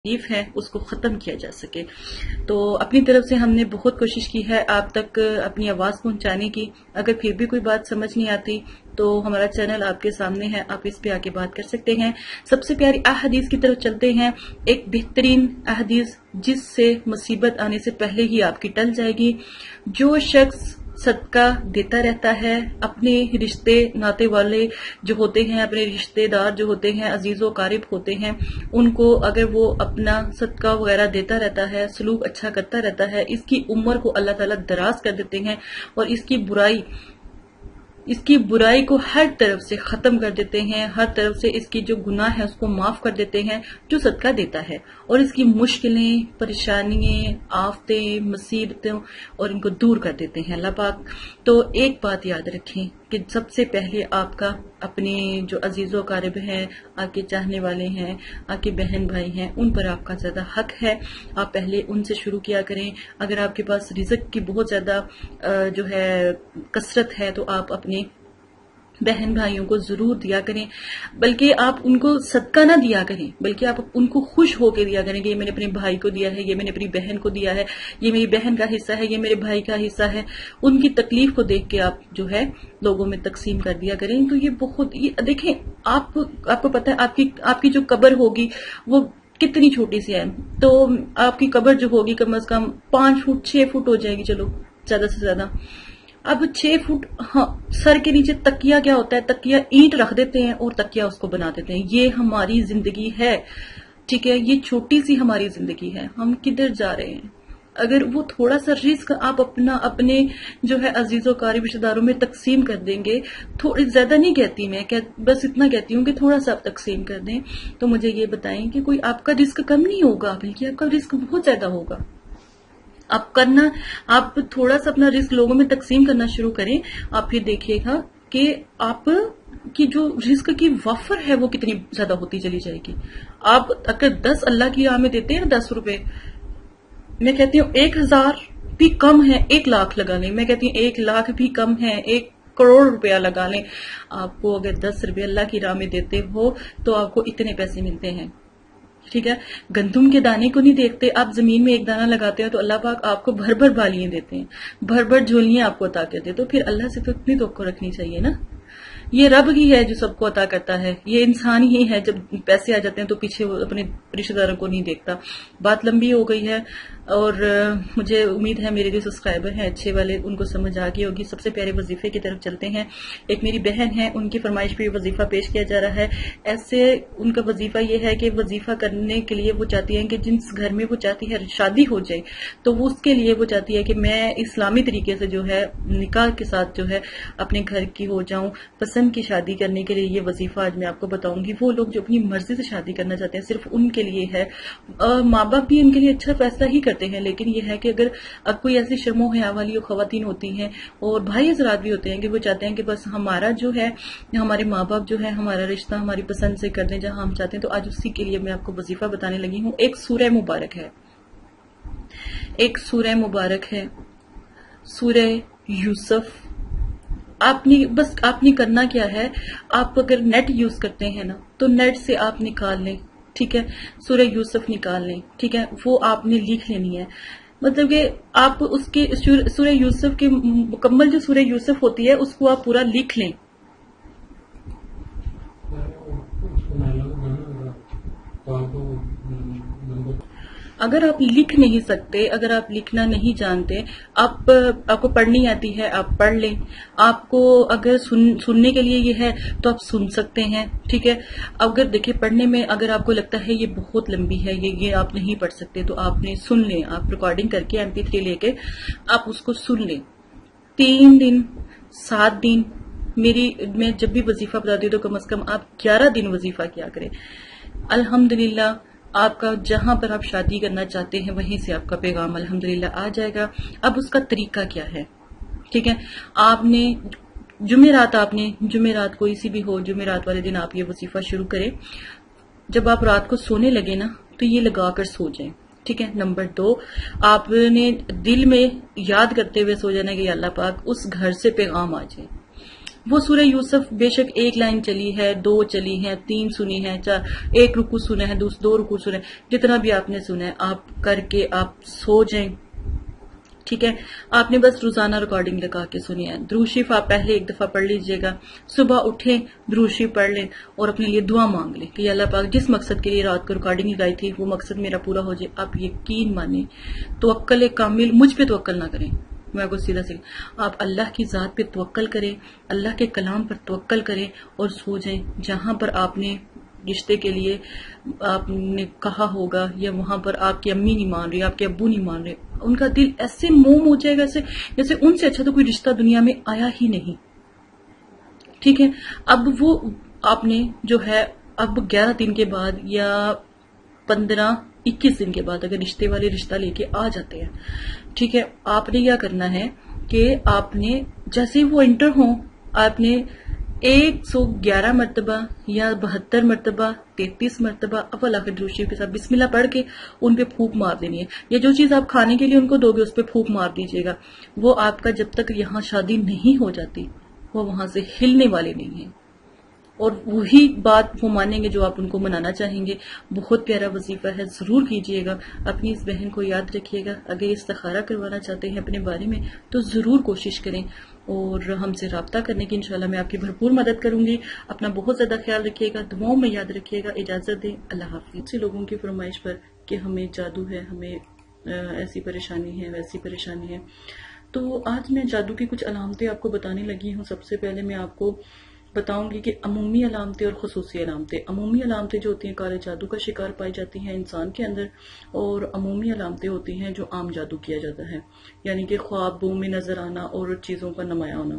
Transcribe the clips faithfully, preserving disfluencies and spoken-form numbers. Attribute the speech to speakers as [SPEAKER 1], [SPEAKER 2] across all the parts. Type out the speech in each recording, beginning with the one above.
[SPEAKER 1] تکلیف ہے اس کو ختم کیا جا سکے. تو اپنی طرف سے ہم نے بہت کوشش کی ہے آپ تک اپنی آواز پہنچانے کی. اگر پھر بھی کوئی بات سمجھ نہیں آتی تو ہمارا چینل آپ کے سامنے ہے، آپ اس پہ آ کے بات کر سکتے ہیں. سب سے پیاری احادیث کی طرف چلتے ہیں. ایک بہترین احادیث جس سے مصیبت آنے سے پہلے ہی آپ کی ٹل جائے گی. جو شخص صدقہ دیتا رہتا ہے، اپنے رشتے ناتے والے جو ہوتے ہیں، اپنے رشتے دار جو ہوتے ہیں، عزیز و اقارب ہوتے ہیں، ان کو اگر وہ اپنا صدقہ وغیرہ دیتا رہتا ہے، سلوک اچھا کرتا رہتا ہے، اس کی عمر کو اللہ تعالیٰ دراز کر دیتے ہیں اور اس کی برائی اس کی برائی کو ہر طرف سے ختم کر دیتے ہیں. ہر طرف سے اس کی جو گناہ ہے اس کو معاف کر دیتے ہیں جو صدقہ دیتا ہے، اور اس کی مشکلیں، پریشانیاں، آفتیں، مصیبتوں اور ان کو دور کر دیتے ہیں اللہ پاک. تو ایک بات یاد رکھیں کہ سب سے پہلے آپ کا اپنے جو عزیز و اقارب ہیں، آپ کے چاہنے والے ہیں، آپ کے بہن بھائی ہیں، ان پر آپ کا زیادہ حق ہے. آپ پہلے ان سے شروع کیا کریں. اگر آپ کے پاس رزق کی بہت زیادہ جو ہے کثرت ہے تو آپ اپنے بہن بھائیوں کو ضرور دیا کریں. بلکہ آپ ان کو صدقہ نہ دیا کریں، بلکہ آپ ان کو خوش ہو کے دیا کریں کہ یہ میں نے اپنے بھائی کو دیا ہے، یہ میں نے اپنی بہن کو دیا ہے، یہ میری بہن کا حصہ ہے، یہ میرے بھائی کا حصہ ہے. ان کی تکلیف کو دیکھ کے آپ جو ہے لوگوں میں تقسیم کر دیا کریں. تو یہ بہت یہ دیکھیں، آپ آپ کو پتہ ہے آپ کی آپ کی جو قبر ہوگی وہ کتنی چھوٹی سی ہے. تو آپ کی قبر جو ہوگی کم از کم پانچ فٹ چھ فٹ ہو جائے گی، چلو زیادہ سے زیادہ. اب چھ فٹ ہاں سر کے نیچے تکیہ کیا ہوتا ہے، تکیہ اینٹ رکھ دیتے ہیں اور تکیہ اس کو بنا دیتے ہیں. یہ ہماری زندگی ہے، ٹھیک ہے، یہ چھوٹی سی ہماری زندگی ہے. ہم کدھر جا رہے ہیں؟ اگر وہ تھوڑا سا رزق آپ اپنا اپنے جو ہے عزیز و قریب رشتہ داروں میں تقسیم کر دیں گے، تھوڑی زیادہ نہیں کہتی میں، بس اتنا کہتی ہوں کہ تھوڑا سا آپ تقسیم کر دیں، تو مجھے یہ بتائیں کہ کوئی آپ کا رزق کم نہیں ہوگا، بلکہ آپ کا رزق بہت زیادہ ہوگا. آپ کرنا آپ تھوڑا سا اپنا رزق لوگوں میں تقسیم کرنا شروع کریں. آپ پھر دیکھیے گا کہ آپ کی جو رزق کی وفر ہے وہ کتنی زیادہ ہوتی چلی جائے گی. آپ اگر دس اللہ کی راہ میں دیتے ہیں دس روپے، میں کہتی ہوں ایک ہزار بھی کم ہے، ایک لاکھ لگا لیں. میں کہتی ہوں ایک لاکھ بھی کم ہے، ایک کروڑ روپیہ لگا لیں. آپ کو اگر دس روپے اللہ کی راہ میں دیتے ہو تو آپ کو اتنے پیسے ملتے ہیں. ٹھیک ہے، گندم کے دانے کو نہیں دیکھتے. آپ زمین میں ایک دانہ لگاتے ہو تو اللہ پاک آپ کو بھر بھر بالیاں دیتے ہیں، بھر بھر جھولیاں آپ کو عطا کرتے ہیں. تو پھر اللہ سے تو اتنی توقع رکھنی چاہیے نا. یہ رب ہی ہے جو سب کو عطا کرتا ہے، یہ انسان ہی ہے جب پیسے آ جاتے ہیں تو پیچھے وہ اپنے رشتہ داروں کو نہیں دیکھتا. بات لمبی ہو گئی ہے اور مجھے امید ہے میرے جو سبسکرائبر ہیں اچھے والے ان کو سمجھ آ گئی ہوگی. سب سے پیارے وظیفے کی طرف چلتے ہیں. ایک میری بہن ہے، ان کی فرمائش پہ وظیفہ پیش کیا جا رہا ہے. ایسے ان کا وظیفہ یہ ہے کہ وظیفہ کرنے کے لیے وہ چاہتی ہیں کہ جس گھر میں وہ چاہتی ہے شادی ہو جائے تو وہ اس کے لیے وہ چاہتی ہے کہ میں اسلامی طریقے سے جو ہے نکاح کے ساتھ جو ہے اپنے گھر کی ہو جاؤں. پسند کی شادی کرنے کے لیے یہ وظیفہ آج میں آپ کو بتاؤں گی. وہ لوگ جو اپنی مرضی سے شادی کرنا چاہتے ہیں صرف ان کے لیے ہے. ماں باپ بھی ان کے لیے اچھا فیصلہ ہی کرتے ہیں، لیکن یہ ہے کہ اگر اب کوئی ایسی شرم و حیا والی خواتین ہوتی ہیں اور بھائی حضرات بھی ہوتے ہیں کہ وہ چاہتے ہیں کہ بس ہمارا جو ہے ہمارے ماں باپ جو ہے ہمارا رشتہ ہماری پسند سے کر دیں جہاں ہم چاہتے ہیں، تو آج اسی کے لیے میں آپ کو وظیفہ بتانے لگی ہوں. ایک سورہ مبارک ہے، ایک سورہ مبارک ہے، سورہ یوسف. آپ نے بس آپ نے کرنا کیا ہے، آپ اگر نیٹ یوز کرتے ہیں نا تو نیٹ سے آپ نکال لیں، ٹھیک ہے، سورہ یوسف نکال لیں، ٹھیک ہے. وہ آپ نے لکھ لینی ہے. مطلب کہ آپ اس کے سورہ یوسف کے مکمل جو سورہ یوسف ہوتی ہے اس کو آپ پورا لکھ لیں. اگر آپ لکھ نہیں سکتے، اگر آپ لکھنا نہیں جانتے، آپ آپ کو پڑھنی آتی ہے آپ پڑھ لیں. آپ کو اگر سن, سننے کے لیے یہ ہے تو آپ سن سکتے ہیں، ٹھیک ہے. اگر دیکھیں پڑھنے میں اگر آپ کو لگتا ہے یہ بہت لمبی ہے، یہ یہ آپ نہیں پڑھ سکتے، تو آپ نے سن لیں. آپ ریکارڈنگ کر کے ایم پی تھری لے کے آپ اس کو سن لیں. تین دن سات دن میری میں جب بھی وظیفہ بتاتی ہوں تو کم از کم آپ گیارہ دن وظیفہ کیا کریں. الحمدللہ آپ کا جہاں پر آپ شادی کرنا چاہتے ہیں وہیں سے آپ کا پیغام الحمدللہ آ جائے گا. اب اس کا طریقہ کیا ہے، ٹھیک ہے. آپ نے جمعرات آپ نے جمعرات کوئی سی بھی ہو، جمعرات والے دن آپ یہ وظیفہ شروع کریں. جب آپ رات کو سونے لگے نا تو یہ لگا کر سو جائیں، ٹھیک ہے. نمبر دو، آپ نے دل میں یاد کرتے ہوئے سو جانا کہ اللہ پاک اس گھر سے پیغام آ جائے. وہ سورہ یوسف بے شک ایک لائن چلی ہے، دو چلی ہے، تین سنی ہے، چار ایک رکو سنے ہیں، دو رکو سنے، جتنا بھی آپ نے سنا ہے آپ کر کے آپ سو جائیں. ٹھیک ہے، آپ نے بس روزانہ ریکارڈنگ لگا کے سنی ہے. درود شریف آپ پہلے ایک دفعہ پڑھ لیجئے گا، صبح اٹھیں درود شریف پڑھ لیں اور اپنے لیے دعا مانگ لیں کہ اللہ پاک جس مقصد کے لیے رات کو ریکارڈنگ لگائی تھی وہ مقصد میرا پورا ہو جائے. آپ یقین مانیں، توکل کامل، مجھ پہ توکل نہ کریں، میں کو سیدھا سیدھا آپ اللہ کی ذات پہ توکل کریں، اللہ کے کلام پر توکل کریں اور سو جائیں. جہاں پر آپ نے رشتے کے لیے آپ نے کہا ہوگا یا وہاں پر آپ کی امی نہیں مان رہی، آپ کے ابو نہیں مان رہے، ان کا دل ایسے موم ہو جائے گا ایسے جیسے ان سے اچھا تو کوئی رشتہ دنیا میں آیا ہی نہیں. ٹھیک ہے، اب وہ آپ نے جو ہے اب گیارہ دن کے بعد یا پندرہ اکیس دن کے بعد اگر رشتے والے رشتہ لے کے آ جاتے ہیں، ٹھیک ہے، آپ نے کیا کرنا ہے کہ آپ نے جیسے وہ انٹر ہوں آپ نے ایک سو گیارہ مرتبہ یا بہتر مرتبہ تینتیس مرتبہ اول آخر درود شریف کے ساتھ بسم اللہ پڑھ کے ان پہ پھونک مار دینی ہے. یا جو چیز آپ کھانے کے لیے ان کو دو گے اس پہ پھونک مار دیجیے گا. وہ آپ کا جب تک یہاں شادی نہیں ہو جاتی وہ وہاں سے ہلنے والے نہیں ہیں، اور وہی بات وہ مانیں گے جو آپ ان کو منانا چاہیں گے. بہت پیارا وظیفہ ہے، ضرور کیجئے گا. اپنی اس بہن کو یاد رکھیے گا، اگر استخارہ کروانا چاہتے ہیں اپنے بارے میں تو ضرور کوشش کریں اور ہم سے رابطہ کرنے کی انشاءاللہ میں آپ کی بھرپور مدد کروں گی. اپنا بہت زیادہ خیال رکھیے گا، دعاؤں میں یاد رکھیے گا. اجازت دیں، اللہ حافظ. سے لوگوں کی فرمائش پر کہ ہمیں جادو ہے، ہمیں ایسی پریشانی ہے، ویسی پریشانی ہے، تو آج میں جادو کی کچھ علامتیں آپ کو بتانے لگی ہوں. سب سے پہلے میں آپ کو بتاؤں گی کہ عمومی علامتیں اور خصوصی علامتیں. عمومی علامتیں جو ہوتی ہیں کالے جادو کا شکار پائی جاتی ہیں انسان کے اندر، اور عمومی علامتیں ہوتی ہیں جو عام جادو کیا جاتا ہے، یعنی کہ خوابوں میں نظر آنا اور چیزوں کا نمایاں ہونا.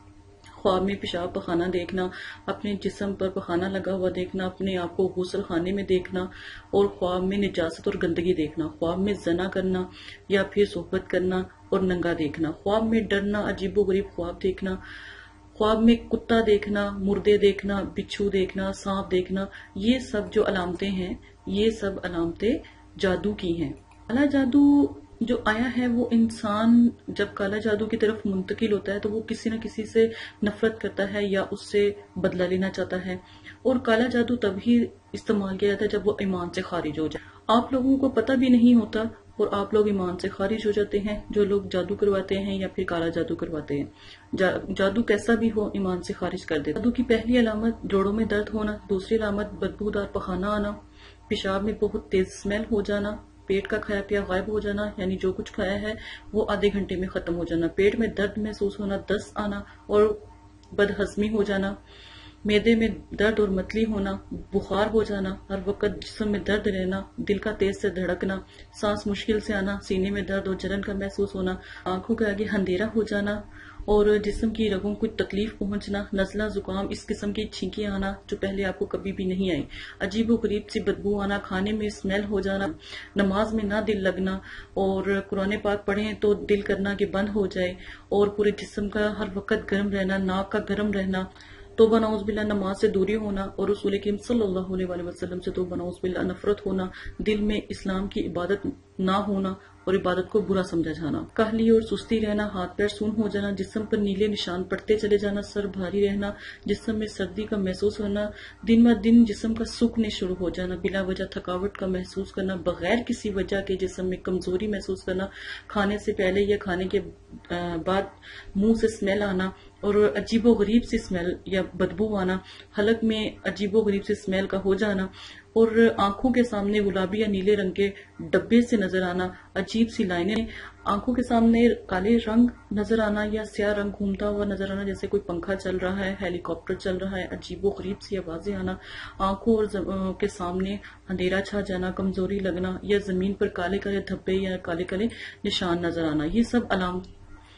[SPEAKER 1] خواب میں پیشاب پخانہ دیکھنا، اپنے جسم پر پخانہ لگا ہوا دیکھنا، اپنے آپ کو غسل خانے میں دیکھنا، اور خواب میں نجاست اور گندگی دیکھنا. خواب میں زنا کرنا یا پھر صحبت کرنا اور ننگا دیکھنا. خواب میں ڈرنا، عجیب و غریب خواب دیکھنا. خواب میں کتا دیکھنا، مردے دیکھنا، بچھو دیکھنا، سانپ دیکھنا. یہ سب جو علامتیں ہیں یہ سب علامتیں جادو کی ہیں. کالا جادو جو آیا ہے وہ انسان جب کالا جادو کی طرف منتقل ہوتا ہے تو وہ کسی نہ کسی سے نفرت کرتا ہے یا اس سے بدلہ لینا چاہتا ہے، اور کالا جادو تب ہی استعمال کیا جاتا ہے جب وہ ایمان سے خارج ہو جائے. آپ لوگوں کو پتہ بھی نہیں ہوتا اور آپ لوگ ایمان سے خارج ہو جاتے ہیں، جو لوگ جادو کرواتے ہیں یا پھر کالا جادو کرواتے ہیں. جا جادو کیسا بھی ہو ایمان سے خارج کر دیتا. جادو کی پہلی علامت جوڑوں میں درد ہونا، دوسری علامت بدبودار پخانہ آنا، پیشاب میں بہت تیز اسمیل ہو جانا، پیٹ کا کھایا پیا غائب ہو جانا، یعنی جو کچھ کھایا ہے وہ آدھے گھنٹے میں ختم ہو جانا، پیٹ میں درد محسوس ہونا، دست آنا اور بدہضمی ہو جانا، معدے میں درد اور متلی ہونا، بخار ہو جانا، ہر وقت جسم میں درد رہنا، دل کا تیز سے دھڑکنا، سانس مشکل سے آنا، سینے میں درد اور جلن کا محسوس ہونا، آنکھوں کے آگے اندھیرا ہو جانا اور جسم کی رگوں کو تکلیف پہنچنا، نزلہ زکام، اس قسم کی چھینکیں آنا جو پہلے آپ کو کبھی بھی نہیں آئی، عجیب و غریب سی بدبو آنا، کھانے میں اسمیل ہو جانا، نماز میں نہ دل لگنا، اور قرآن پاک پڑھیں تو دل کرنا کہ بند ہو جائے، اور پورے جسم کا ہر وقت گرم رہنا، ناک کا گرم رہنا، توبہ نعوذ باللہ نماز سے دوری ہونا، اور رسول کریم صلی اللہ علیہ وآلہ وسلم سے توبہ نعوذ باللہ نفرت ہونا، دل میں اسلام کی عبادت نہ ہونا اور عبادت کو برا سمجھا جانا، کاہلی اور سستی رہنا، ہاتھ پیر سون ہو جانا، جسم پر نیلے نشان پڑتے چلے جانا، سر بھاری رہنا، جسم میں سردی کا محسوس ہونا، دن بہ دن جسم کا سوکھنے شروع ہو جانا، بلا وجہ تھکاوٹ کا محسوس کرنا، بغیر کسی وجہ کے جسم میں کمزوری محسوس کرنا، کھانے سے پہلے یا کھانے کے بعد منہ سے اسمیل آنا اور عجیب و غریب سی اسمیل یا بدبو آنا، حلق میں عجیب و غریب سی اسمیل کا ہو جانا، اور آنکھوں کے سامنے گلابی یا نیلے رنگ کے ڈبے سے نظر آنا، عجیب سی لائنیں، آنکھوں کے سامنے کالے رنگ نظر آنا یا سیاہ رنگ گھومتا ہوا نظر آنا جیسے کوئی پنکھا چل رہا ہے، ہیلی کاپٹر چل رہا ہے، عجیب و غریب سی آوازیں آنا، آنکھوں اور کے سامنے اندھیرا چھا جانا، کمزوری لگنا یا زمین پر کالے کالے دھبے یا کالے کالے نشان نظر آنا. یہ سب علامت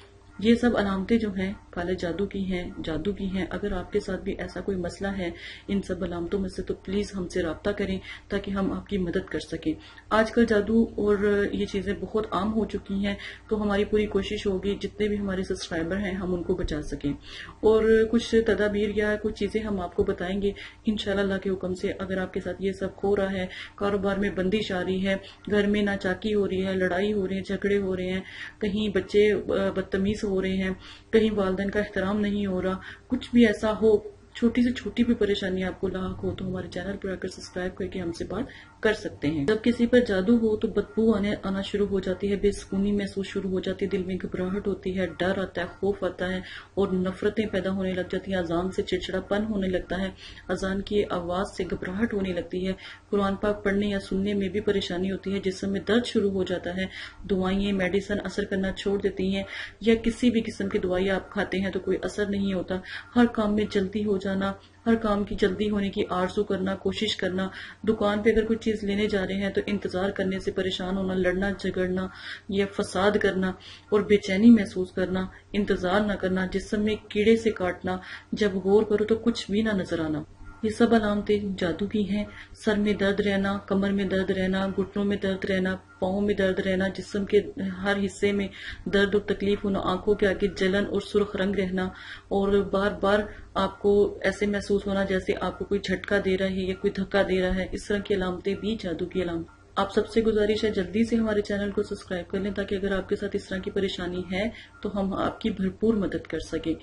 [SPEAKER 1] یہ سب علامتیں جو ہیں کالے جادو کی ہیں، جادو کی ہیں. اگر آپ کے ساتھ بھی ایسا کوئی مسئلہ ہے ان سب علامتوں میں سے تو پلیز ہم سے رابطہ کریں تاکہ ہم آپ کی مدد کر سکیں. آج کل جادو اور یہ چیزیں بہت عام ہو چکی ہیں، تو ہماری پوری کوشش ہوگی جتنے بھی ہمارے سبسکرائبر ہیں ہم ان کو بچا سکیں، اور کچھ تدابیر یا کچھ چیزیں ہم آپ کو بتائیں گے انشاءاللہ اللہ کے حکم سے. اگر آپ کے ساتھ یہ سب ہو رہا ہے، کاروبار میں بندش آ رہی ہے، گھر میں ناچاکی ہو رہی ہے، لڑائی ہو رہی ہے، جھگڑے ہو رہے ہیں، کہیں بچے بدتمیز ہو رہے ہیں، کہیں والدین کا احترام نہیں ہو رہا، کچھ بھی ایسا ہو، چھوٹی سے چھوٹی بھی پریشانی آپ کو لاحق ہو تو ہمارے چینل پر آ کر سبسکرائب کر کے ہم سے بات کر سکتے ہیں۔ جب کسی پر جادو ہو تو بدبو آنے آنا شروع ہو جاتی ہے، بے سکونی محسوس شروع ہو جاتی ہے، دل میں گھبراہٹ ہوتی ہے، ڈر آتا ہے، خوف آتا ہے اور نفرتیں پیدا ہونے لگ جاتی ہیں، اذان سے چڑچڑا پن ہونے لگتا ہے، اذان کی آواز سے گھبراہٹ ہونے لگتی ہے، قرآن پاک پڑھنے یا سننے میں بھی پریشانی ہوتی ہے، جسم میں درد شروع ہو جاتا ہے، دوائیں میڈیسن اثر کرنا چھوڑ دیتی ہیں، یا کسی بھی قسم کی دوائی آپ کھاتے ہیں تو کوئی اثر نہیں ہوتا، ہر کام میں جلدی ہو جانا، ہر کام کی جلدی ہونے کی آرزو کرنا، کوشش کرنا، دکان پہ اگر کوئی چیز لینے جا رہے ہیں تو انتظار کرنے سے پریشان ہونا، لڑنا جھگڑنا یا فساد کرنا اور بے چینی محسوس کرنا، انتظار نہ کرنا، جسم میں کیڑے سے کاٹنا، جب غور کرو تو کچھ بھی نہ نظر آنا، یہ سب علامتیں جادو کی ہیں۔ سر میں درد رہنا، کمر میں درد رہنا، گھٹنوں میں درد رہنا، پاؤں میں درد رہنا، جسم کے ہر حصے میں درد اور تکلیف ہونا، آنکھوں کے آگے جلن اور سرخ رنگ رہنا، اور بار بار آپ کو ایسے محسوس ہونا جیسے آپ کو کوئی جھٹکا دے رہا ہے یا کوئی دھکا دے رہا ہے، اس طرح کی علامتیں بھی جادو کی علامت۔ آپ سب سے گزارش ہے جلدی سے ہمارے چینل کو سبسکرائب کر لیں تاکہ اگر آپ کے ساتھ اس طرح کی پریشانی ہے تو ہم آپ کی بھرپور مدد کر سکیں۔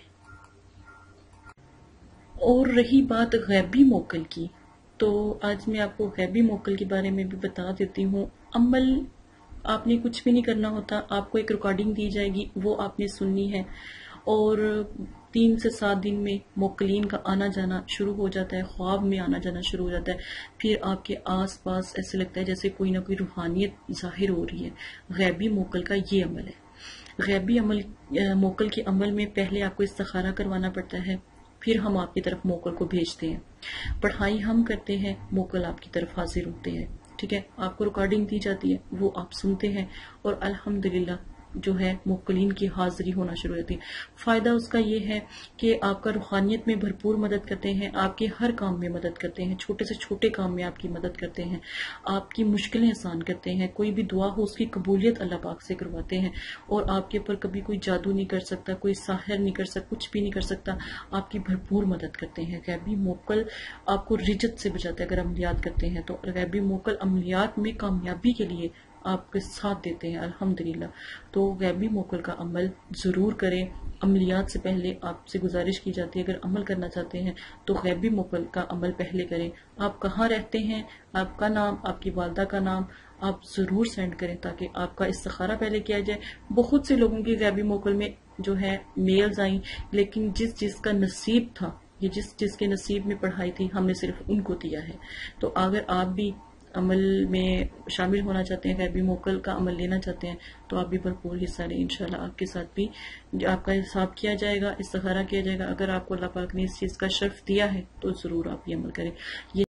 [SPEAKER 1] اور رہی بات غیبی موکل کی، تو آج میں آپ کو غیبی موکل کے بارے میں بھی بتا دیتی ہوں۔ عمل آپ نے کچھ بھی نہیں کرنا ہوتا، آپ کو ایک ریکارڈنگ دی جائے گی، وہ آپ نے سننی ہے، اور تین سے سات دن میں موکلین کا آنا جانا شروع ہو جاتا ہے، خواب میں آنا جانا شروع ہو جاتا ہے، پھر آپ کے آس پاس ایسے لگتا ہے جیسے کوئی نہ کوئی روحانیت ظاہر ہو رہی ہے۔ غیبی موکل کا یہ عمل ہے۔ غیبی عمل موکل کے عمل میں پہلے آپ کو استخارہ کروانا پڑتا ہے، پھر ہم آپ کی طرف موکل کو بھیجتے ہیں، پڑھائی ہم کرتے ہیں، موکل آپ کی طرف حاضر ہوتے ہیں، ٹھیک ہے، آپ کو ریکارڈنگ دی جاتی ہے، وہ آپ سنتے ہیں، اور الحمدللہ جو ہے موکلین کی حاضری ہونا شروع ہوتی ہے۔ فائدہ اس کا یہ ہے کہ آپ کا روحانیت میں بھرپور مدد کرتے ہیں، آپ کے ہر کام میں مدد کرتے ہیں، چھوٹے سے چھوٹے کام میں آپ کی مدد کرتے ہیں، آپ کی مشکلیں آسان کرتے ہیں، کوئی بھی دعا ہو اس کی قبولیت اللہ پاک سے کرواتے ہیں، اور آپ کے اوپر کبھی کوئی جادو نہیں کر سکتا، کوئی ساحر نہیں کر سکتا، کچھ بھی نہیں کر سکتا، آپ کی بھرپور مدد کرتے ہیں۔ غیبی موکل آپ کو رجت سے بچاتے ہیں، اگر عملیات کرتے ہیں تو غیبی موکل عملیات میں کامیابی کے لیے آپ کے ساتھ دیتے ہیں الحمدللہ۔ تو غیبی موکل کا عمل ضرور کریں، عملیات سے پہلے آپ سے گزارش کی جاتی ہے اگر عمل کرنا چاہتے ہیں تو غیبی موکل کا عمل پہلے کریں۔ آپ کہاں رہتے ہیں، آپ کا نام، آپ کی والدہ کا نام آپ ضرور سینڈ کریں تاکہ آپ کا استخارہ پہلے کیا جائے۔ بہت سے لوگوں کی غیبی موکل میں جو ہے میلز آئیں، لیکن جس جس کا نصیب تھا، یہ جس جس کے نصیب میں پڑھائی تھی، ہم نے صرف ان کو دیا ہے۔ تو اگر آپ بھی عمل میں شامل ہونا چاہتے ہیں، غیبی موکل کا عمل لینا چاہتے ہیں تو آپ بھی بھرپور حصہ لیں، انشاءاللہ آپ کے ساتھ بھی آپ کا حساب کیا جائے گا، استخارہ کیا جائے گا۔ اگر آپ کو اللہ پاک نے اس چیز کا شرف دیا ہے تو ضرور آپ یہ عمل کریں۔ یہ